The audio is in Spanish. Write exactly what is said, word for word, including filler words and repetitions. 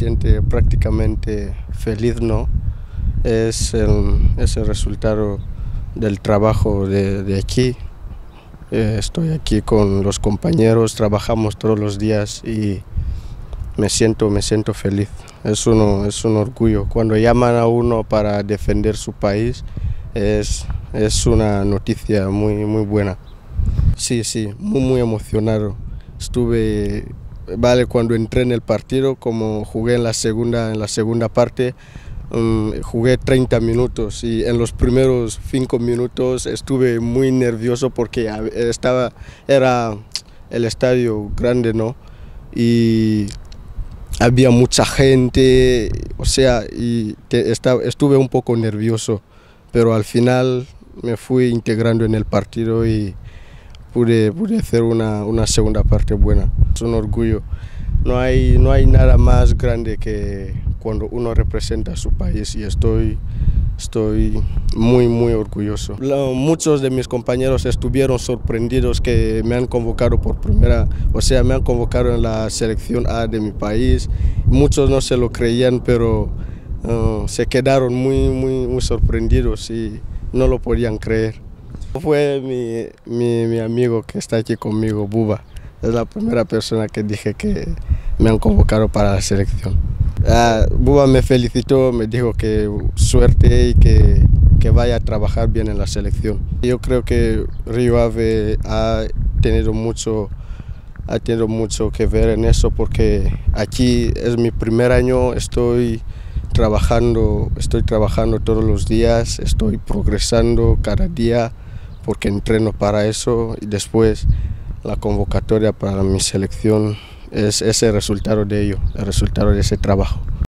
siente prácticamente feliz, ¿no? Es el, es el resultado del trabajo de, de aquí. Eh, estoy aquí con los compañeros, trabajamos todos los días y me siento, me siento feliz. Es, uno, es un orgullo. Cuando llaman a uno para defender su país, es, es una noticia muy, muy buena. Sí, sí, muy, muy emocionado. Estuve, vale, cuando entré en el partido, como jugué en la segunda, en la segunda parte, um, jugué treinta minutos y en los primeros cinco minutos estuve muy nervioso porque estaba, era el estadio grande, ¿no? Y había mucha gente, o sea, y te, estaba, estuve un poco nervioso, pero al final me fui integrando en el partido y pude, pude hacer una, una segunda parte buena. Es un orgullo. No hay, no hay nada más grande que cuando uno representa a su país y estoy, estoy muy, muy orgulloso. Muchos de mis compañeros estuvieron sorprendidos que me han convocado por primera, o sea, me han convocado en la selección A de mi país. Muchos no se lo creían, pero uh, se quedaron muy, muy, muy sorprendidos y no lo podían creer. Fue mi, mi, mi amigo que está aquí conmigo, Buba. Es la primera persona que dije que me han convocado para la selección. Uh, Buba me felicitó, me dijo que suerte y que, que vaya a trabajar bien en la selección. Yo creo que Río Ave ha tenido mucho, ha tenido mucho que ver en eso porque aquí es mi primer año, estoy trabajando, estoy trabajando todos los días, estoy progresando cada día porque entreno para eso y después la convocatoria para mi selección es ese resultado de ello, el resultado de ese trabajo.